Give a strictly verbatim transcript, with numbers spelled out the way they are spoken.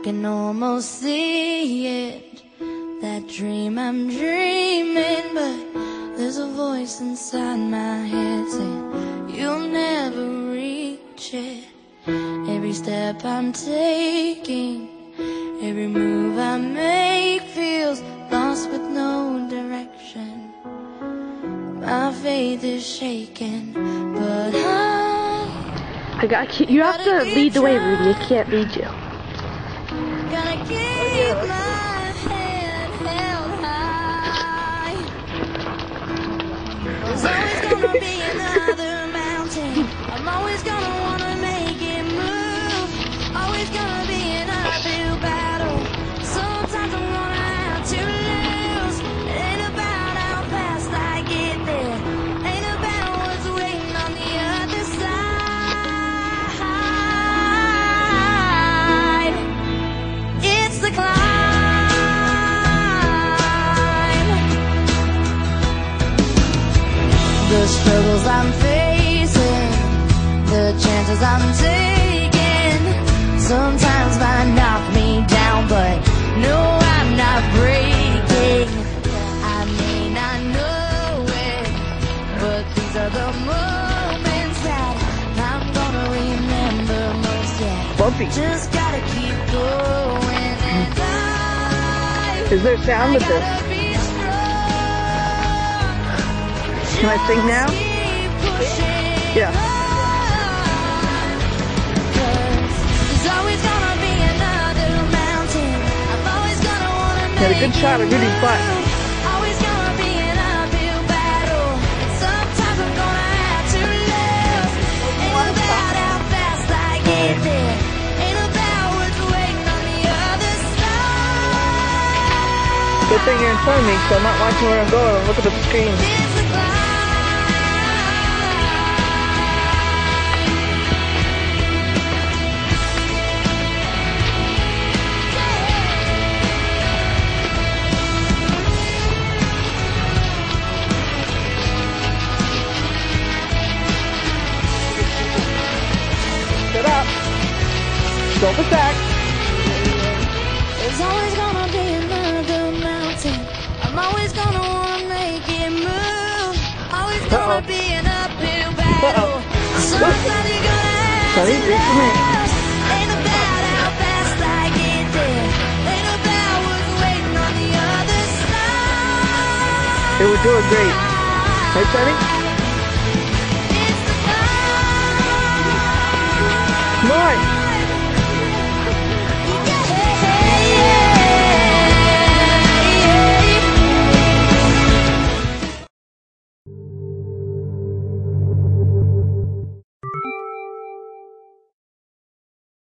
can almost see it, that dream I'm dreaming, but there's a voice inside my head saying you'll never reach it. Every step I'm taking, every move I make feels lost with no direction. My faith is shaking, but I I got keep, you have to lead the way, Rudy. I can't lead you. Gotta keep my head held high. There's always gonna be another mountain. I'm always gonna wanna make it move. Always gonna be an uphill battle. Sometimes I'm gonna have to lose. It ain't about how fast I get there. Ain't about what's waiting on the other side. It's the climb. The struggles I'm facing, the chances I'm taking, sometimes might knock me down, but no, I'm not breaking. I may not know it, but these are the moments that I'm gonna remember most. Yeah, Bumpy. just gotta keep going, and I, Is there sound with I this? gotta be strong. Can I sing now? Keep pushing Yeah. on, 'cause there's always gonna be another mountain. I'm always gonna wanna Had a make good shot of it Rudy's butt. move. Always gonna be an uphill battle, and sometimes I'm gonna have to lose. Ain't about how fast I get there. Ain't about what's waiting on the other side. Good thing you're in front of me, so I'm not watching where I'm going. I'm looking at the screen. It's the climb. Shut up. Don't attack. There's always gonna be another mountain. I'm always gonna wanna make it move. Always gonna Uh-oh. be an uphill battle. Uh-oh. Sometimes you're gonna have Sonny, to reach for me. lose. Ain't about how fast I get there. Ain't about what's waiting on the other side. Hey, we're doing great. Right, Sonny? It's the climb. Come on.